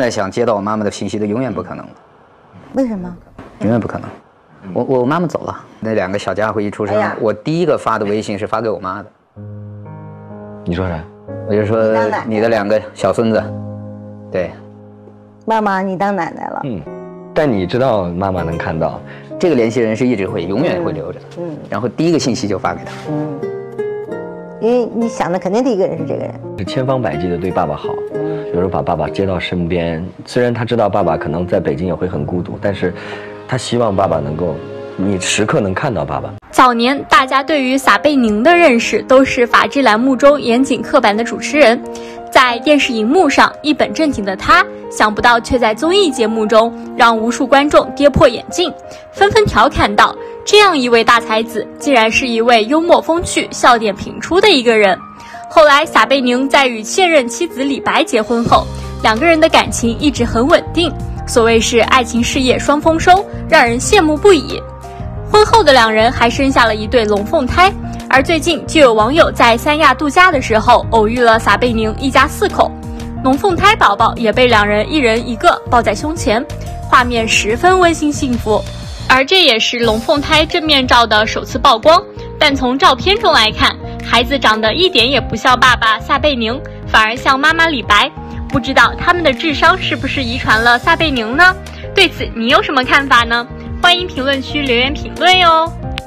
现在想接到我妈妈的信息都永远不可能了。 为什么？ 永远不可能。我妈妈走了，那2个小家伙一出生，我第一个发的微信是发给我妈的。 你说啥？ 我就说你的2个小孙子，对， 妈妈你当奶奶了。 但你知道妈妈能看到， 这个联系人是一直会永远会留着的。然后第一个信息就发给他。 因为你想的肯定第一个人是这个人， 是千方百计的对爸爸好，有时候把爸爸接到身边。虽然他知道爸爸可能在北京也会很孤独，但是他希望爸爸能够，你时刻能看到爸爸。 早年大家对于撒贝宁的认识都是法制栏目中严谨刻板的主持人，在电视荧幕上一本正经的他，想不到却在综艺节目中让无数观众跌破眼镜，纷纷调侃道，这样一位大才子竟然是一位幽默风趣、笑点频出的一个人。后来撒贝宁在与现任妻子李白结婚后，2个人的感情一直很稳定，所谓是爱情事业双丰收，让人羡慕不已。婚后的2人还生下了一对龙凤胎，而最近就有网友在三亚度假的时候偶遇了撒贝宁一家4口，龙凤胎宝宝也被2人一人一个抱在胸前，画面十分温馨幸福。而这也是龙凤胎正面照的首次曝光，但从照片中来看，孩子长得一点也不像爸爸撒贝宁，反而像妈妈李白。不知道他们的智商是不是遗传了撒贝宁呢？对此你有什么看法呢？欢迎评论区留言评论哟。